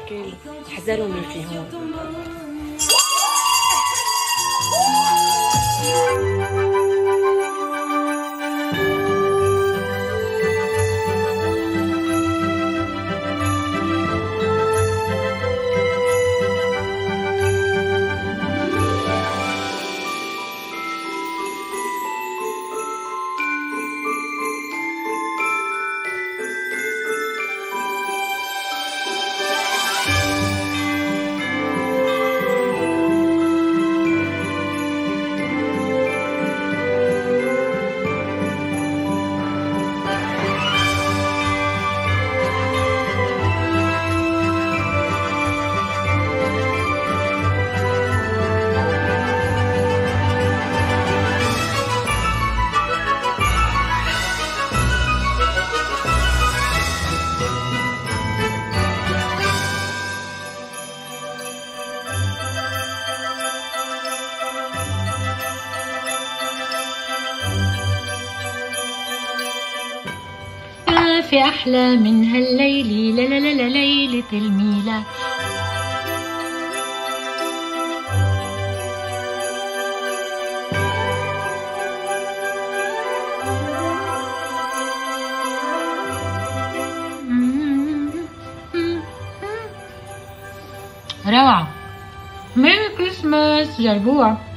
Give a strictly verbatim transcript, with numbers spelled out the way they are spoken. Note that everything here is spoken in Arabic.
شكل احذروا من في هون. في أحلى من هالليلة، لا لا لا لا ليلة الميلاد. روعة. ميري كريسماس، جربوها.